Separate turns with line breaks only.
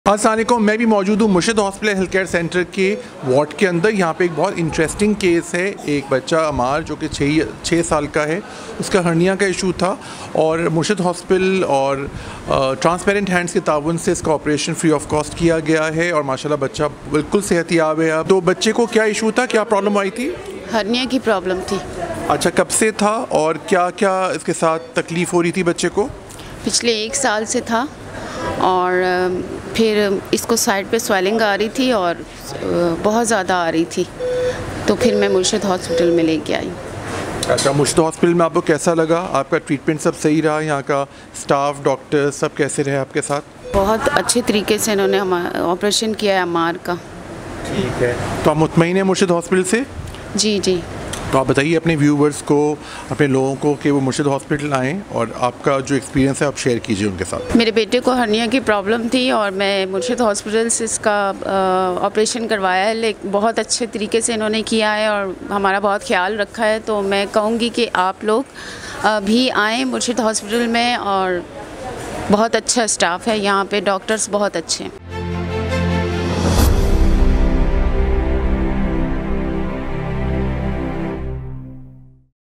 अस्सलाम वालेकुम। मैं भी मौजूद हूँ Murshid hospital health care centre के वार्ड के अंदर। यहाँ पे एक बहुत इंटरेस्टिंग केस है। एक बच्चा अमार जो कि 6 साल का है, उसका हर्निया का इशू था और मुर्शिद हॉस्पिटल और ट्रांसपेरेंट हैंड्स के ताउन से इसका ऑपरेशन फ्री ऑफ कॉस्ट किया गया है और माशाल्लाह बच्चा बिल्कुल सेहतियाब है। अब तो बच्चे को क्या इशू था, क्या प्रॉब्लम आई थी?
हर्निया की प्रॉब्लम थी।
अच्छा, कब से था और क्या क्या इसके साथ तकलीफ़ हो रही थी बच्चे को?
पिछले 1 साल से था और फिर इसको साइड पे स्वेलिंग आ रही थी और बहुत ज़्यादा आ रही थी, तो फिर मैं मुर्शिद हॉस्पिटल में लेके आई।
अच्छा, मुर्शिद हॉस्पिटल में आपको कैसा लगा? आपका ट्रीटमेंट सब सही रहा? यहाँ का स्टाफ, डॉक्टर सब कैसे रहे आपके साथ?
बहुत अच्छे तरीके से इन्होंने हमारा ऑपरेशन किया है अमार का।
ठीक है, तो आप मुतमईन हैं मुर्शिद हॉस्पिटल से?
जी जी।
तो आप बताइए अपने व्यूवर्स को, अपने लोगों को कि वो मुर्शिद हॉस्पिटल आएँ और आपका जो एक्सपीरियंस है आप शेयर कीजिए उनके साथ।
मेरे बेटे को हर्निया की प्रॉब्लम थी और मैं मुर्शिद हॉस्पिटल से इसका ऑपरेशन करवाया है। लेकिन बहुत अच्छे तरीके से इन्होंने किया है और हमारा बहुत ख्याल रखा है। तो मैं कहूँगी कि आप लोग भी आएँ मुर्शिद हॉस्पिटल में, और बहुत अच्छा स्टाफ है यहाँ पे, डॉक्टर्स बहुत अच्छे हैं।